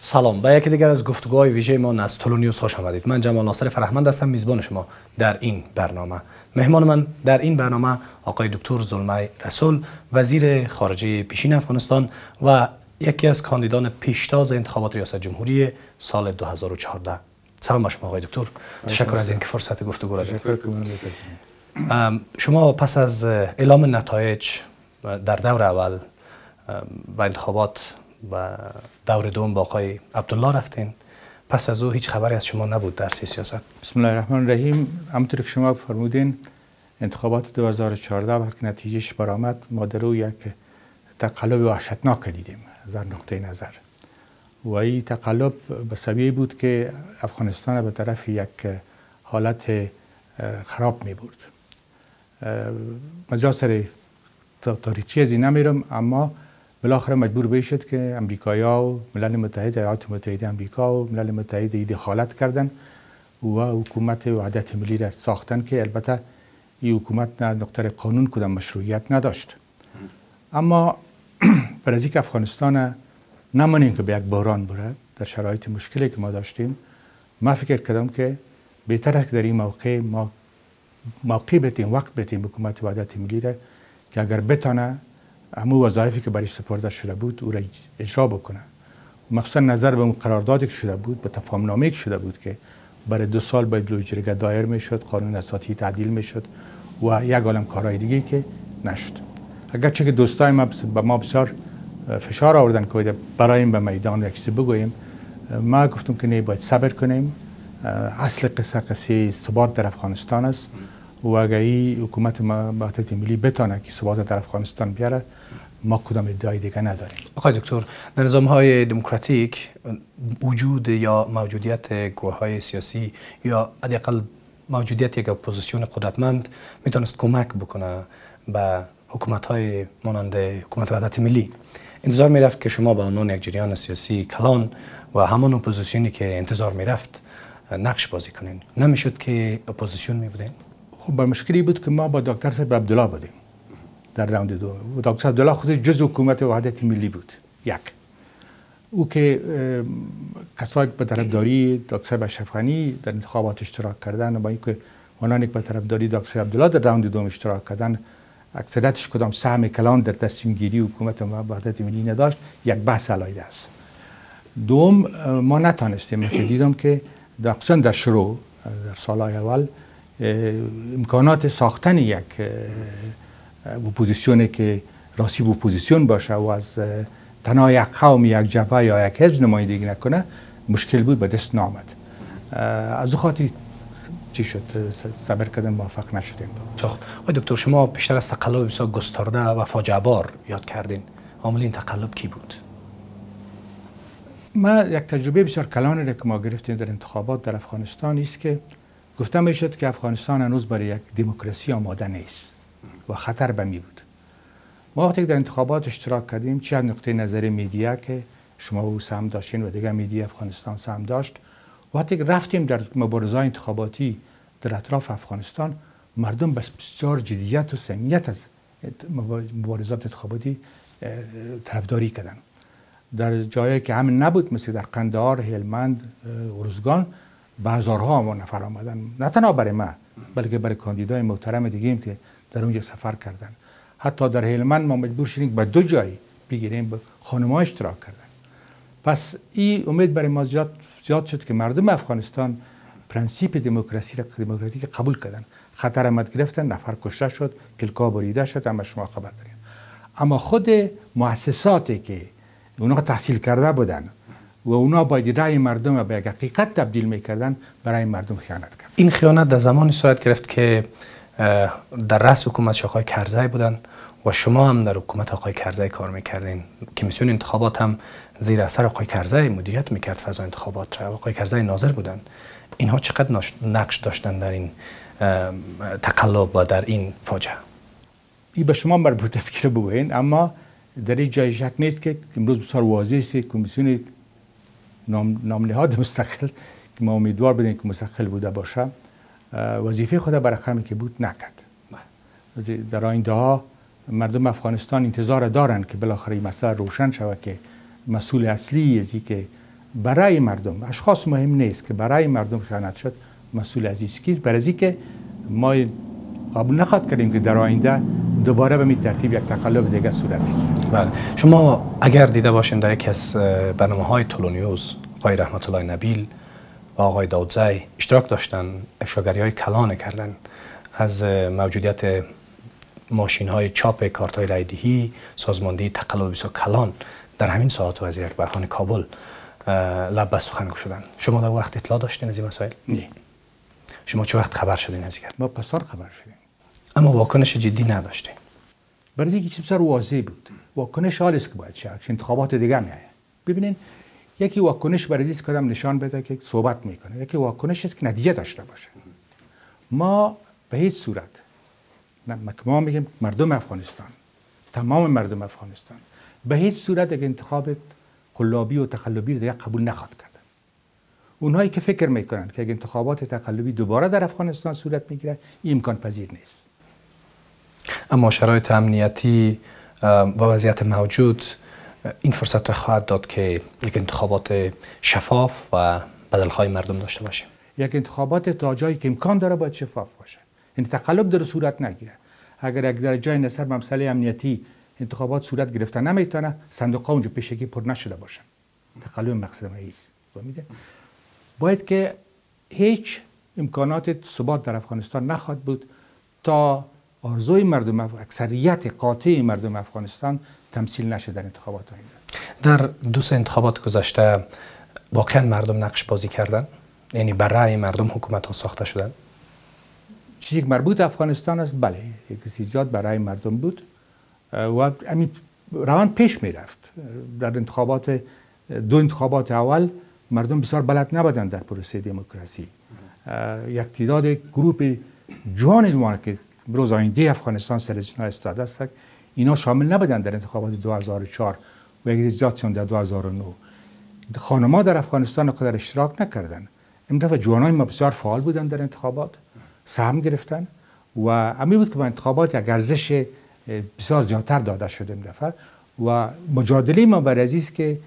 سلام، به یکی دیگر از گفتگوهای ویژه ما از تولونیوس خوش آمدید. من جمال ناصر فرهمند هستم، میزبان شما در این برنامه. مهمان من در این برنامه آقای دکتر زلمه رسول، وزیر خارجه پیشین افغانستان و یکی از کاندیدان پیشتاز انتخابات ریاست جمهوری سال 2014. سلام بر شما آقای دکتر. تشکر از اینکه فرصت گفتگو را دادید. شما پس از اعلام نتایج در دور اول و انتخابات و دور دوم با آقای عبدالله رفتین، پس از او هیچ خبری از شما نبود در سیاست. بسم الله الرحمن الرحیم. همونطور که شما فرمودین انتخابات 2014 وقتی نتیجهش برآمد ما در او یک تقلب وحشتناک دیدیم از نقطه نظر و این تقلب به سبیلی بود که افغانستان به طرف یک حالت خراب می برد. مجاز سر تاریخی از این نمیرم، اما بالاخره مجبور به شد که امریکایی‌ها و ملل متحد، ایالات متحده امریکا و ملل متحد دخالت کردند و حکومت وحدت ملی را ساختن که البته این حکومت نه نقطه قانون کدام مشروعیت نداشت. اما برای از اینکه افغانستان نمانیم که به یک بحران بره در شرایط مشکلی که ما داشتیم، ما فکر کردم که بهتر است که در این موقع ما موقع بدیم، وقت بدیم حکومت وحدت ملی را که اگر بتانه همون وظایفی که برایش سپرده شده بود او را اجرا بکنه. مخصوصا نظر به اون قراردادی که شده بود، به تفاهمنامه‌ای که شده بود که برای 2 سال باید لوجرگه دایر میشد، قانون اساسی تعدیل میشد و یک عالم کارهای دیگه که نشد. اگرچه که دوستای ما به ما بسیار فشار آوردن که برایم به میدان یک چیزی بگوییم، ما گفتم که نه، باید صبر کنیم. اصل قصه ثبات در افغانستان است و اگر این حکومت وحدت ملی بتونه که ثبات در افغانستان بیاره، ما کدام ادعای دیگه نداریم. آقای دکتر، در نظام‌های دموکراتیک وجود یا موجودیت گروه‌های سیاسی یا حداقل موجودیت یک اپوزیسیون قدرتمند میتونست کمک بکنه به حکومت‌های مانند حکومت وحدت ملی. انتظار میرفت که شما به عنوان یک جریان سیاسی کلان و همان اپوزیسیونی که انتظار میرفت نقش بازی کنین. نمیشد که اپوزیسیون می بودین؟ خب با مشکلی بود که ما با دکتر صاحب عبدالله بودیم در راوند دوم. دکتر صاحب عبدالله خودش جزء حکومت وحدت ملی بود. یک او که کسایی به طرفداری دکتر صاحب اشرف غنی در انتخابات اشتراک کردن و با اینکه آنانی که به طرفداری دکتر صاحب عبدالله در راوند دوم اشتراک کردن اکثریتش کدام سهم کلان در تصمیم گیری حکومت وحدت ملی نداشت، یک بحث علیحده است. دوم، ما نتانستیم که دیدم که در شروع در سالهای اول امکانات ساختن یک اپوزیسیونی که راستی اپوزیسیون باشه و از تنها یک قوم، یک جبهه یا یک حزب نمایندگی نکنه مشکل بود، به دست نامد. از او خاطر چی شد؟ صبر کردن موفق نشدیم. آقای دکتر، شما بیشتر از تقلب بسیار گسترده و فاجعه بار یاد کردین. عامل این تقلب کی بود؟ ما یک تجربه بسیار کلانی را که ما گرفتیم در انتخابات در افغانستان است که گفته میشد که افغانستان هنوز برای یک دموکراسی آماده نیست و خطر به می بود. ما وقتی در انتخابات اشتراک کردیم، چه از نقطه نظر میدیا که شما او سهم داشتین و دیگر میدیا افغانستان سهم داشت، وقتی رفتیم در مبارزات انتخاباتی در اطراف افغانستان، مردم بسیار جدیت و صمیمیت از مبارزات انتخاباتی طرفداری کردند. در جایی که همین نبود، مثل در قندهار، هلمند، ارزگان، به هزارها نفر آمدن، نه تنها برای ما بلکه برای کاندیدای محترم دیگه که در اونجا سفر کردن. حتی در هلمند ما مجبور شدیم به 2 جای بگیریم، به خانم‌ها اشتراک کردن. پس این امید برای ما زیاد شد که مردم افغانستان پرنسیپ دموکراتیک قبول کردن. خطر آمد گرفتن، نفر کشته شد، کلکا بریده شد، اما شما خبر دارین. اما خود مؤسساتی که اونا تحصیل کرده بودن و اونا باید رأی مردم را به یک حقیقت تبدیل میکردن، برای مردم خیانت کرد. این خیانت در زمانی صورت گرفت که در رأس حکومت آقای کرزی بودن و شما هم در حکومت آقای کرزی کار میکردین. کمیسیون انتخابات هم زیر اثر آقای کرزی مدیریت میکرد فضای انتخابات را. آقای کرزی ناظر بودن. اینها چقدر نقش داشتن در این تقلب و در این فاجعه؟ این به شما مربوط است که بگوین، اما در این جای شک نیست که امروز بسیار واضح است که کمیسیون نام نهاد مستقل که ما امیدوار بودیم که مستقل بوده باشه، وظیفه خود برای خمی که بود نکرد. در آینده ها مردم افغانستان انتظار دارند که بالاخره این مسئله روشن شود که مسئول اصلی از این که برای مردم، اشخاص مهم نیست که برای مردم خیانت شد، مسئول از این کیست؟ برای اینکه ما قبول نخواهد کردیم که در آینده دوباره به این ترتیب یک تقلب دیگه صورت بگیره. بله. شما اگر دیده باشین در یکی از برنامه‌های تولونیوز آقای رحمت الله نبیل و آقای داودزی اشتراک داشتن، افشاگری‌های کلان کردن از موجودیت ماشین‌های چاپ کارت‌های رایدهی، سازماندهی تقلب بسیار کلان در همین ساعات وزیر اکبرخان کابل لب به سخن گشودن. شما در وقت اطلاع داشتین از این مسائل؟ نه. شما چه وقت خبر شدین از این؟ ما پسار خبر شدیم. اما واکنش جدی نداشتین. برای اینکه چیز بسیار واضح بود. واکنش حالی است که باید شد. انتخابات دیگه میاد. ببینین یکی واکنش برای اینکه کدام نشان بده که صحبت میکنه. یکی واکنش است که نتیجه داشته باشه. ما به هیچ صورت ما میگیم مردم افغانستان، تمام مردم افغانستان به هیچ صورت یک انتخاب قلابی و تقلبی دیگه قبول نخواهد کرد. اونهایی که فکر میکنن که یک انتخابات تقلبی دوباره در افغانستان صورت میگیره این امکان پذیر نیست. اما شرایط امنیتی و وضعیت موجود این فرصت را خواهد داد که یک انتخابات شفاف و به دلخواه مردم داشته باشیم. یک انتخابات تا جایی که امکان داره باید شفاف باشه. یعنی تقلب در صورت نگیره. اگر یک در جای نظر مسئله امنیتی انتخابات صورت گرفته نمیتونه، صندوق‌ها اونجا پیشگی پر نشده باشن. تقلب مقصد ما است. باید که هیچ امکانات ثبات در افغانستان نخواهد بود تا آرزوی مردم اکثریت قاطع مردم افغانستان تمثیل نشه در انتخابات آینده. در دو سه انتخابات گذشته واقعا مردم نقش بازی کردن؟ یعنی برای مردم حکومت ها ساخته شدن؟ چیزی که مربوط افغانستان است بله، یک زیاد برای مردم بود و همین روند پیش می رفت. در دو انتخابات اول مردم بسیار بلد نبودند در پروسه دموکراسی. یک تعداد گروه جوان که روز آینده افغانستان سرشون استاده است، اینا شامل نبودند در انتخابات 2004 و یک زیادشون در 2009. خانم‌ها در افغانستان خود اشتراک نکردند. این دفعه جوانای ما بسیار فعال بودند در انتخابات، سهم گرفتن و همین بود که با انتخابات یک ارزش بسیار زیادتر داده شد این دفعه و مجادله ما بر عزیز که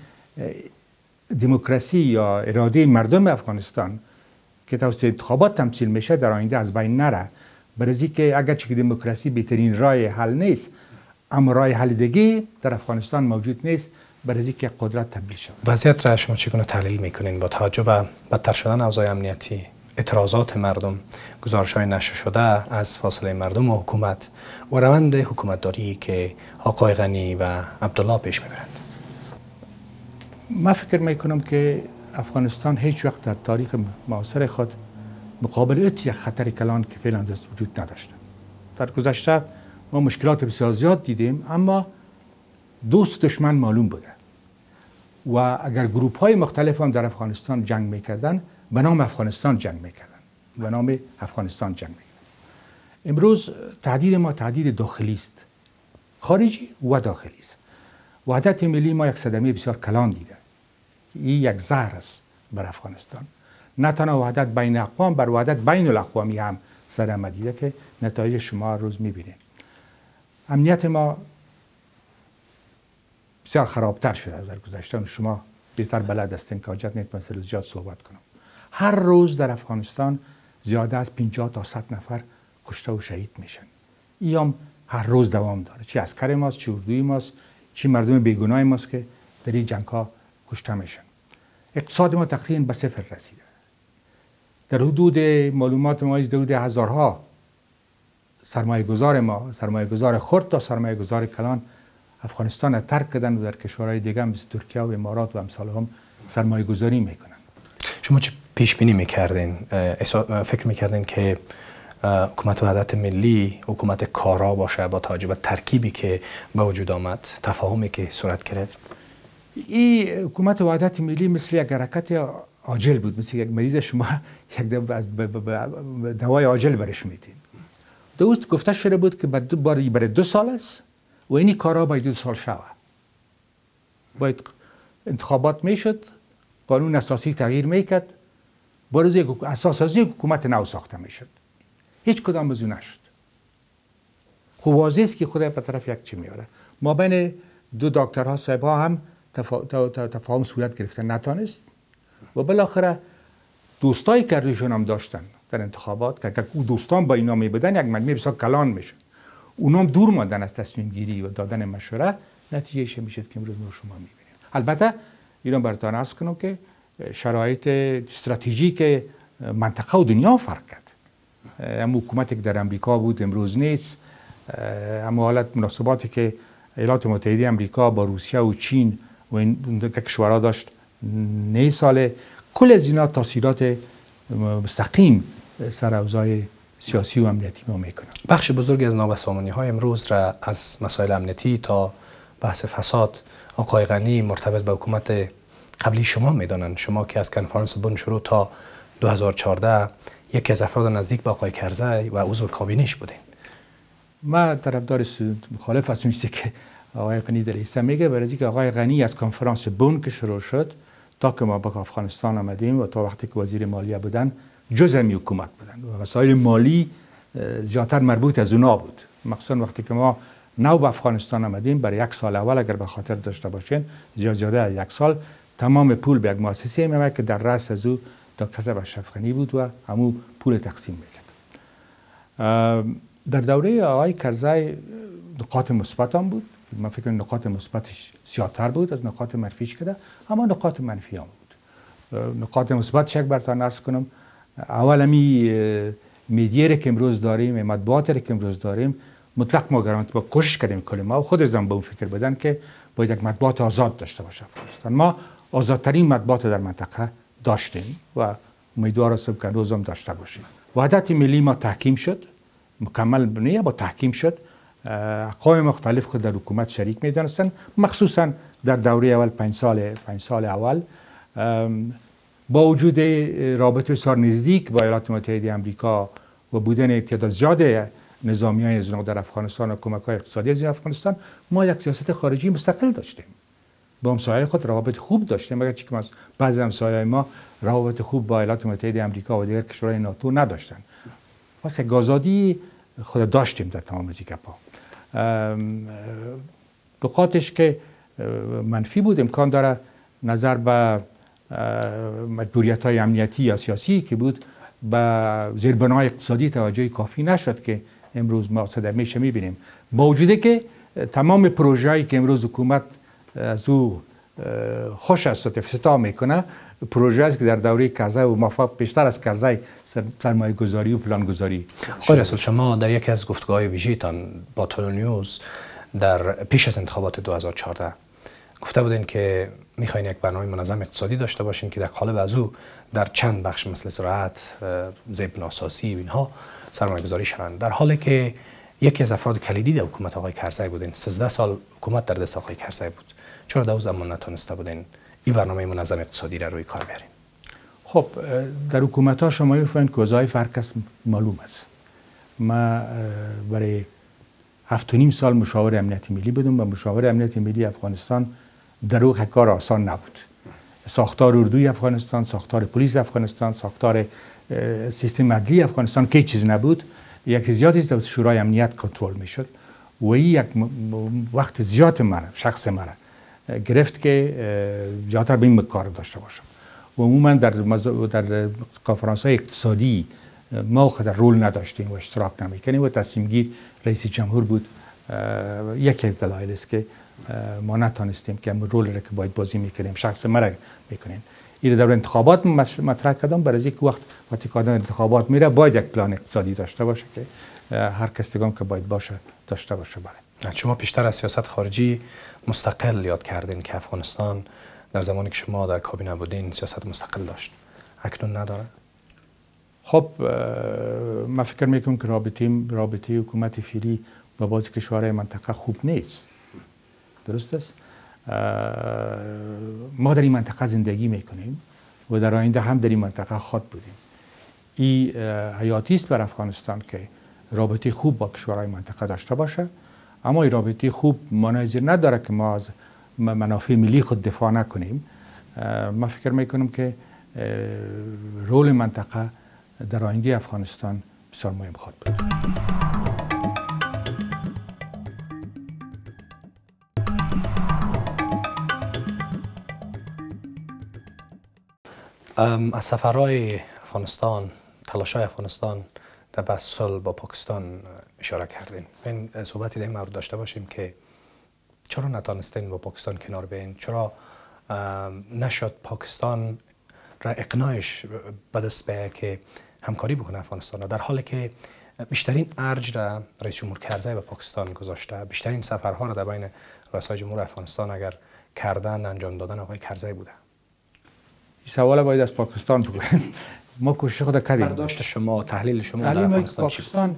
دموکراسی یا اراده مردم افغانستان که توسط انتخابات تمثیل میشه در آینده از بین نره. برای که اگرچه که دموکراسی بهترین راه حل نیست، اما راه حل دیگه در افغانستان موجود نیست برای که قدرت تبدیل شود. وضعیت را شما چگونه تحلیل میکنین با توجه به بدتر شدن اوضاع امنیتی، اعتراضات مردم، گزارش‌های نشر شده از فاصله مردم و حکومت و روند حکومتداری که آقای غنی و عبدالله پیش میبرند؟ من فکر میکنم که افغانستان هیچ وقت در تاریخ معاصر خود مقابل یک خطر کلان که فعلا دست وجود نداشته. در گذشته ما مشکلات بسیار زیاد دیدیم، اما دوست دشمن معلوم بوده و اگر گروپ های مختلف هم در افغانستان جنگ میکردن به نام افغانستان جنگ میکردن، به نام افغانستان جنگ میکردن. امروز تهدید ما تهدید داخلی است، خارجی و داخلی است. وحدت ملی ما یک صدمه بسیار کلان دیده. این یک زهر است بر افغانستان. نه تنها وحدت بین اقوام، بر وحدت بین الاقوامی هم صدمه دیده که نتایج شما روز میبینید. امنیت ما بسیار خرابتر شده در گذشته. شما بهتر بلد هستین که حاجت نیست مثلا زیاد صحبت کنم. هر روز در افغانستان زیاده از 50 تا 100 نفر کشته و شهید میشن. این هم هر روز دوام داره. چی عسکر ماست، چی اردوی ماست، چی مردم بیگناه ماست که در این جنگ ها کشته میشن. اقتصاد ما تقریبا به صفر رسیده. در حدود معلومات ما از حدود هزارها سرمایه گذار ما، سرمایه گذار خرد تا سرمایه گذار کلان افغانستان را ترک کردن و در کشورهای دیگه مثل ترکیه و امارات و امثال هم سرمایه گذاری میکنن. شما چه پیش بینی میکردین؟ فکر میکردین که حکومت وحدت ملی حکومت کارا باشه با توجه به ترکیبی که به وجود آمد، تفاهمی که صورت گرفت؟ این حکومت وحدت ملی مثل یک حرکت عاجل بود، مثل یک مریض شما یک دوای عاجل برش میدین. دوست گفته شده بود که برای 2 سال است و اینی کارا باید 2 سال شود. باید انتخابات میشد، قانون اساسی تغییر میکرد، باز یک اساسازی حکومت نو ساخته میشد. هیچ کدام از اون نشد. خوب واضح است که خدا به طرف یک چی میاره. ما بین 2 دکترها صاحبها هم تفاهم صورت گرفتن نتانست. و بالاخره دوستای کردیشون هم داشتن در انتخابات که اون دوستان با اینا می بودن یک مجموعه بسیار کلان میشه. اونام دور ماندن از تصمیم گیری و دادن مشوره، نتیجهش میشه که امروز ما شما میبینیم. البته ایران براتون عرض کنم که شرایط استراتژیک منطقه و دنیا فرق کرد. هم حکومتی که در امریکا بود امروز نیست، اما حالت مناسباتی که ایالات متحده امریکا با روسیه و چین و این کشورها داشت نیست ساله. کل از اینا تاثیرات مستقیم سر اوضاع سیاسی و امنیتی ما میکنه. بخش بزرگی از نابسامانی های امروز را از مسائل امنیتی تا بحث فساد آقای غنی مرتبط به حکومت قبلی شما میدانند. شما که از کنفرانس بن شروع تا 2014 یکی از افراد نزدیک به آقای کرزی و عضو کابینه‌اش بودین. ما طرفدار مخالف هستم که آقای غنی در ایسته میگه، برای اینکه آقای غنی از کنفرانس بن که شروع شد تا که ما به افغانستان آمدیم و تا وقتی که وزیر مالیه بودن جز همی حکومت بودن و مسائل مالی زیادتر مربوط از اونا بود. مخصوصا وقتی که ما نو به افغانستان آمدیم برای یک سال اول اگر به خاطر داشته باشین زیاده از یک سال تمام پول به یک مؤسسه می‌آمد که در رأس از او دکتر اشرف غنی بود و همو پول تقسیم می‌کرد. در دوره آقای کرزی نقاط مثبت هم بود. من فکر کنم نقاط مثبتش زیادتر بود از نقاط منفیش کرده، اما نقاط منفی هم بود. نقاط مثبتش یک براتون عرض کنم. اول همی میدیه که امروز داریم، مطبوعات که امروز داریم، مطلق ما گرانت با کوشش کردیم کل ما و خود از به اون فکر بدن که باید یک مطبوعات آزاد داشته باشه افغانستان. ما آزادترین مطبوعات در منطقه داشتیم و امیدوار هستم که روز هم داشته باشیم. وحدت ملی ما تحکیم شد، مکمل نه با تحکیم شد. اقوام مختلف خود در حکومت شریک می‌دانستند، مخصوصا در دوره اول 5 سال اول با وجود رابطه بسیار نزدیک با ایالات متحده آمریکا و بودن تعداد زیاد نظامیان از در افغانستان و کمک‌های اقتصادی از افغانستان، ما یک سیاست خارجی مستقل داشتیم. با همسایه‌های خود روابط خوب داشتیم، مگر چی که بعضی همسایه‌های ما روابط خوب با ایالات متحده آمریکا و دیگر کشورهای ناتو نداشتند. واسه آزادی خود داشتیم در تمام از گپ‌ها. نقاطش که منفی بود امکان داره نظر به مجبوریت‌های امنیتی یا سیاسی که بود به زیربنای اقتصادی توجه کافی نشد که امروز ما صدمه‌اش می‌بینیم. با وجودی که تمام پروژه‌ای که امروز حکومت از او خوش است و افتتاح میکنه پروژه است که در دوره کرزی و موفق بیشتر از کرزی سرمایه گذاری و پلان گذاری. آقای رسول، شما در یکی از گفتگوهای ویژه‌تان با تلونیوز در پیش از انتخابات 2014 گفته بودین که میخواین یک برنامه منظم اقتصادی داشته باشین که در قالب از او در چند بخش مثل زراعت، زیربناسازی و اینها سرمایه گذاری شوند، در حالی که یکی از افراد کلیدی در حکومت آقای کرزی بودین. 13 سال حکومت در دست آقای کرزی بود. چرا در اون زمان نتونسته بودین این برنامه منظم اقتصادی را روی کار بیارین؟ خب در حکومت ها شما می‌فهمید که وظایف هر کس معلوم است. ما برای 7.5 سال مشاور امنیت ملی بودم و مشاور امنیت ملی افغانستان در اون کار آسان نبود. ساختار اردوی افغانستان، ساختار پلیس افغانستان، ساختار سیستم عدلی افغانستان که چیز نبود. یک زیادی در شورای امنیت کنترل میشد و یک وقت زیاد شخص مرا گرفت که زیادتر به این کار داشته باشم. و عموما در کنفرانس های اقتصادی ما خود رول نداشتیم و اشتراک نمیکنیم و تصمیم گیر رئیس جمهور بود. یکی از دلایل است که ما نتونستیم که رول را که باید بازی میکنیم شخص مرا میکنیم. این در انتخابات مطرح کردم برای اینکه وقتی که انتخابات میره باید یک پلان اقتصادی داشته باشه که هر کس دیگه که باید باشه داشته باشه. بله. شما پیشتر از سیاست خارجی مستقل یاد کردین که افغانستان در زمانی که شما در کابینه بودین سیاست مستقل داشت. اکنون نداره؟ خب من فکر میکنم که رابطه حکومت فعلی با بعضی کشورهای منطقه خوب نیست. درست است؟ ما در این منطقه زندگی میکنیم و در آینده هم در این منطقه خود بودیم. این حیاتی است بر افغانستان که رابطه خوب با کشورهای منطقه داشته باشه، اما این رابطه خوب معنی نداره که ما از منافع ملی خود دفاع نکنیم. من فکر میکنم که رول منطقه در آینده افغانستان بسیار مهم خواهد بود. از سفرهای افغانستان، تلاش‌های افغانستان در بحث صلح با پاکستان اشاره کردین. این صحبتی در این مورد داشته باشیم که چرا نتانستین با پاکستان کنار بیاین؟ چرا نشد پاکستان را اقناعش به دست بیاید که همکاری بکنه افغانستان، در حالی که بیشترین ارج را رئیس جمهور کرزی به پاکستان گذاشته، بیشترین سفرها را در بین رؤسای جمهور افغانستان اگر کردن انجام دادن آقای کرزی بوده. این سوال باید از پاکستان بکنیم. ما کوشش خود کردیم. برداشت شما، تحلیل شما در افغانستان پاکستان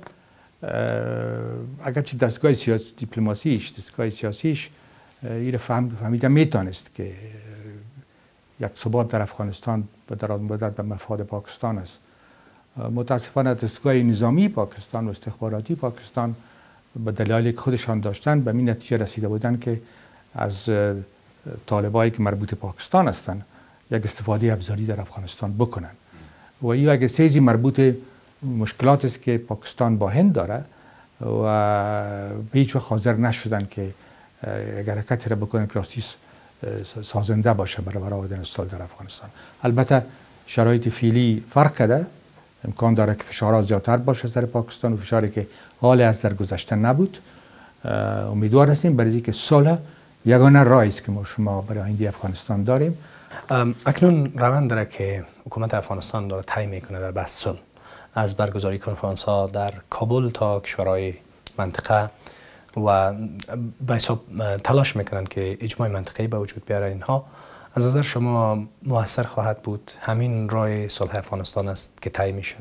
اگرچه دستگاه سیاسی دیپلماسیش، دستگاه سیاسیش این فهمیده میتونست که یک ثبات در افغانستان به دراز مدت به مفاد پاکستان است. متاسفانه دستگاه نظامی پاکستان و استخباراتی پاکستان به دلایلی که خودشان داشتن به این نتیجه رسیده بودند که از طالبایی که مربوط پاکستان هستند یک استفاده ابزاری در افغانستان بکنن و این یک سیزی مربوط مشکلات است که پاکستان با هند داره و به هیچ وقت حاضر نشدن که اگر حرکتی را بکنن که راستی سازنده باشه برای آوردن صلح در افغانستان. البته شرایط فعلی فرق کرده، امکان داره که فشارها زیادتر باشه سر پاکستان و فشاری که حال از در گذشته نبود. امیدوار هستیم برای اینکه صلح یگانه راهی است که ما شما برای آینده افغانستان داریم. اکنون روند داره که حکومت افغانستان داره طی میکنه در بحث صلح، از برگزاری کنفرانس ها در کابل تا کشورهای منطقه و به حساب تلاش میکنن که اجماع منطقه‌ای به وجود بیاره. اینها از نظر شما مؤثر خواهد بود؟ همین راه صلح افغانستان است که طی میشه؟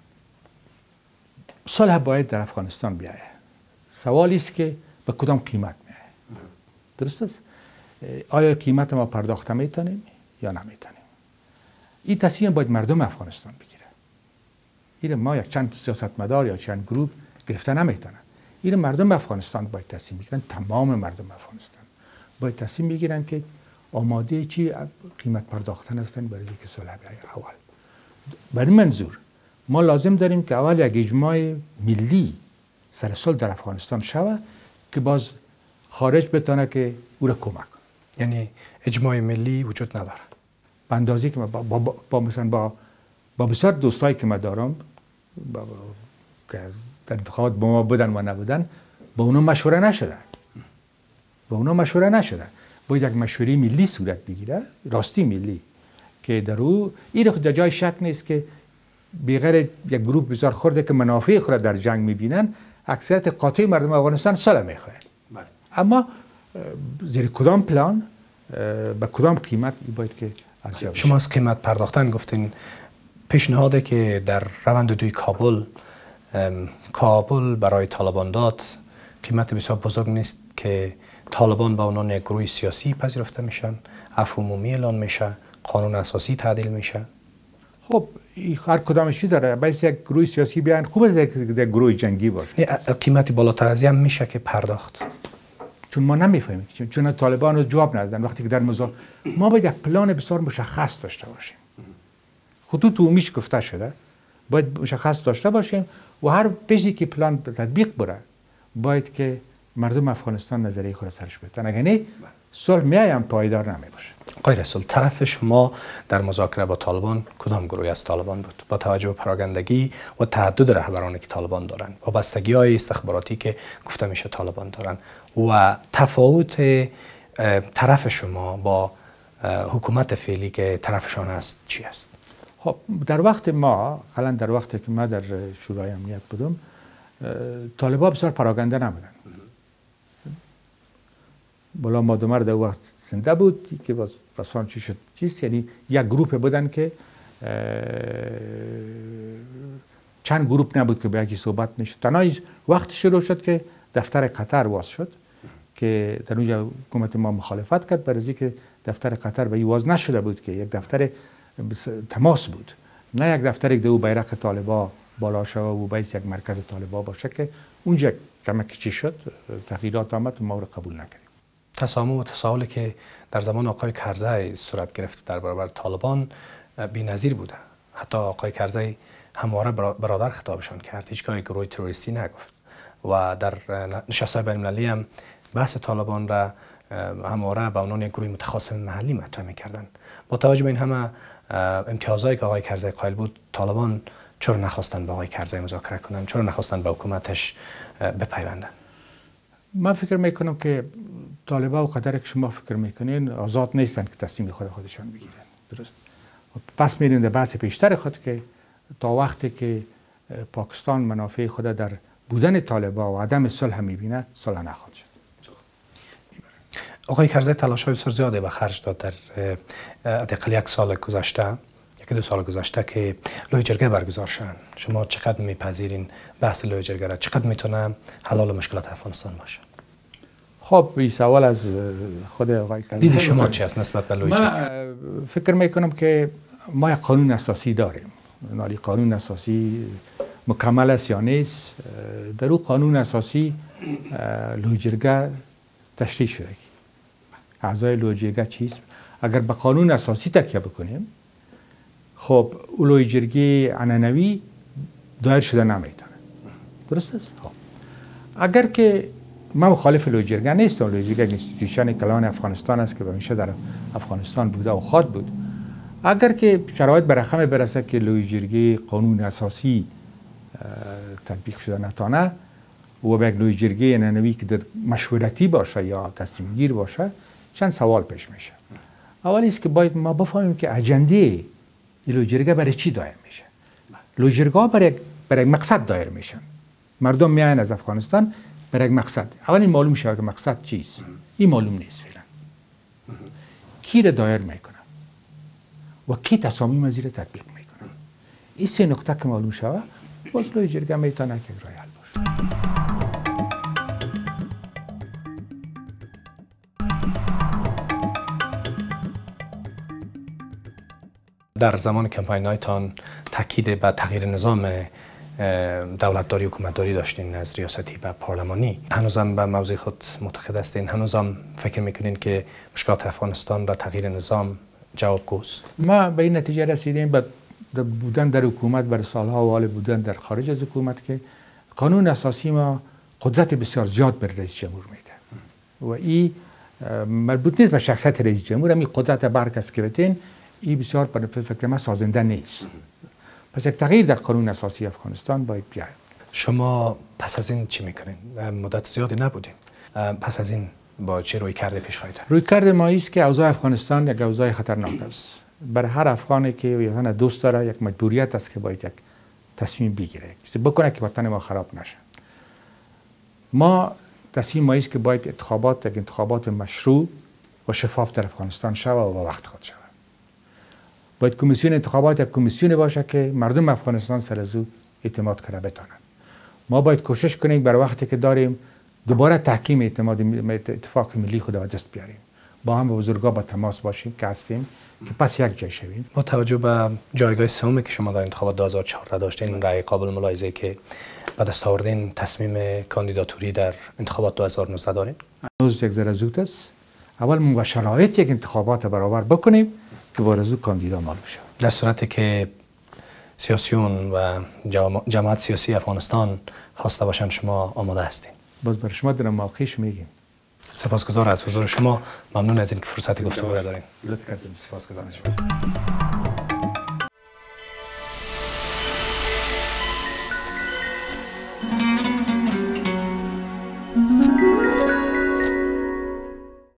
صلح باید در افغانستان بیاید. سوالی است که به کدام قیمت میاد. درست است؟ آیا قیمت ما پرداخته میتونیم یا نمیتونیم؟ این تصمیم باید مردم افغانستان بگیره. این ما یک چند سیاستمدار یا چند گروه گرفته نمیتونن. این مردم افغانستان باید تصمیم بگیرن. تمام مردم افغانستان باید تصمیم بگیرن که آماده چی قیمت پرداختن هستن برای اینکه صلح بیاید. اول برای منظور ما لازم داریم که اول یک اجماع ملی سر صلح در افغانستان شود که باز خارج بتونه که او را کمک کنه. یعنی اجماع ملی وجود نداره. به اندازه که با مثلا با بسیار دوستایی که ما دارم که در انتخابات با ما بودن و نبودن با اونا مشوره نشده. باید یک مشوره ملی صورت بگیره، راستی ملی، که در او این خود جای شک نیست که بغیر یک گروه بسیار خورده که منافع خود در جنگ میبینن، اکثریت قاطع مردم افغانستان صلح میخواهند. اما زیر کدام پلان به کدام قیمت باید که ارزیابی بشه. شما از قیمت پرداختن گفتین، پیشنهاده که در روند دوی کابل برای طالبان داد قیمت بسیار بزرگ نیست که طالبان به عنوان یک گروه سیاسی پذیرفته میشن، عفو عمومی اعلان میشه، قانون اساسی تعدیل میشه. خب هر کدامش چی داره؟ باید یک گروه سیاسی بیان، خوب است یک گروه جنگی باشه. قیمتی بالاتر از این هم میشه که پرداخت. چون ما نمیفهمیم، چون طالبان رو جواب ندادن. وقتی که در ما باید یک پلان بسیار مشخص داشته باشیم. خطوط عمومیش گفته شده، باید مشخص داشته باشیم و هر پیشی که پلان تطبیق بره باید که مردم افغانستان نظریه خود سرش بدن. اگه نه صلح میایم پایدار نمیباشه. آقای رسول، طرف شما در مذاکره با طالبان کدام گروهی از طالبان بود؟ با توجه به پراگندگی و تعدد رهبرانی که طالبان دارن، وابستگی‌های استخباراتی که گفته میشه طالبان دارن و تفاوت طرف شما با حکومت فعلی که طرفشان است چی است؟ خب در وقت ما، حالا در وقتی که ما در شورای امنیت بودم، طالبان بسیار پراگنده نبودن. بلا مادمر در وقت زنده بود که بسان چی شد چیست، یعنی یک گروه بودن که چند گروه نبود که به یکی صحبت نشد. تنها وقت شروع شد که دفتر قطر واز شد که در اونجا حکومت ما مخالفت کرد برای اینکه دفتر قطر به این واز نشده بود که یک دفتر تماس بود، نه یک دفتری که او بیرق طالبا بالا شد و باید یک مرکز طالبا باشه که اونجا کمک چی شد تغییرات آمد و ما رو قبول نکردیم. تسامح و تساهلی که در زمان آقای کرزی صورت گرفت در برابر طالبان بی‌نظیر بوده. حتی آقای کرزی همواره برادر خطابشان کرد، هیچگاه گروه تروریستی نگفت و در نشست‌های بین‌المللی هم بحث طالبان را همواره به عنوان یک گروه متخاصم محلی مطرح می‌کردند. با توجه به این همه امتیازهایی که آقای کرزی قائل بود، طالبان چرا نخواستن با آقای کرزی مذاکره کنن؟ چرا نخواستن با حکومتش بپیوندن؟ من فکر میکنم که طالبان و قدر که شما فکر میکنین آزاد نیستن که تصمیم خودشان بگیرن. درست؟ پس میرین در بحث پیشتر خود که تا وقتی که پاکستان منافع خود در بودن طالبان و عدم صلح میبینه، صلح نخواهد شد. آقای کرزی تلاش‌های بسیار زیاده به خرج داد در حداقل یک سال گذشته، یکی دو سال گذشته که لوی جرگه برگزار شدن. شما چقدر میپذیرین بحث لوی جرگه را؟ چقدر میتونه حل مشکلات افغانستان باشه؟ خب این سوال از خود آقای کرزی. دید شما چی است نسبت به لوی جرگه؟ من فکر میکنم که ما یک قانون اساسی داریم. نالی قانون اساسی مکمل است یا نیست. در اون قانون اساسی لوی جرگه تشریح شده. اعضای لوی جرگه چیست؟ اگر به قانون اساسی تکیه بکنیم، خب لوی جرگه عنعنوی دایر شده نمیتونه. درست است؟ خب اگر که من مخالف لوی جرگه نیستم، لوی جرگه اینستیتوشن کلان افغانستان است که همیشه در افغانستان بوده و خواهد بود. اگر که شرایط به رقم برسه که لوی جرگه قانون اساسی تطبیق شده نتانه و به یک لوی جرگه عنعنوی که در مشورتی باشه یا تصمیم گیر باشه، چند سوال پیش میشه. اولی است که باید ما بفهمیم که اجنده لوی جرگه برای چی دایر میشه. لوی جرگه برای مقصد دایر میشن. مردم میاین از افغانستان برای مقصد. اولی معلوم شود که مقصد چیست. این معلوم نیست فعلا. کی را دایر میکنه و کی تصامیم زیر تطبیق میکنه. این سه نقطه که معلوم شود، باز لوی جرگه میتونه که راه حل باشه. در زمان کمپاین‌هایتان تاکید به تغییر نظام دولتداری و حکومتداری داشتین از ریاستی به پارلمانی. هنوزم به موضوع خود معتقد هستین؟ هنوزم فکر میکنین که مشکلات افغانستان را تغییر نظام جوابگوست؟ ما به این نتیجه رسیدیم به بودن در حکومت برای سالها و حال بودن در خارج از حکومت که قانون اساسی ما قدرت بسیار زیاد بر رئیس جمهور میده و این مربوط نیست به شخصیت رئیس جمهور. همین قدرت برکس که بتین این بسیار برای فکر من سازنده نیست. پس یک تغییر در قانون اساسی افغانستان باید بیاید. شما پس از این چی میکنین؟ مدت زیادی نبودیم. پس از این با چه روی کرده پیش خواهید؟ روی کرده ما است که اوضاع افغانستان یک اوضاع خطرناک است. برای هر افغانی که یه دوست داره یک مجبوریت است که باید یک تصمیم بگیره. چیزی بکنه که وطن ما خراب نشه. ما تصمیم ما است که باید انتخابات مشروع و شفاف در افغانستان شود و با وقت خود شود. باید کمیسیون انتخابات یک کمیسیون باشه که مردم افغانستان سر از او اعتماد کنه بتونن. ما باید کوشش کنیم برای وقتی که داریم دوباره تحکیم اتفاق ملی خود را دست بیاریم. با هم بزرگا با تماس باشیم که هستیم که پس یک جای شویم. با توجه به جایگاه سومی که شما در انتخابات 2014 داشتین، رأی قابل ملاحظه که به دست آوردین، تصمیم کاندیداتوری در انتخابات 2019 دارین؟ هنوز یک ذره زود است. اول ما با شرایط یک انتخابات برابر بکنیم که بارزو کاندیدا معلوم شود. در صورتی که سیاسیون و جماعت سیاسی افغانستان خواسته باشند، شما آماده هستین؟ باز برای شما در موقعش میگیم. سپاسگزار از حضور شما. ممنون از اینکه فرصت گفتگو را دارین. لطف کردید. سپاسگزارم.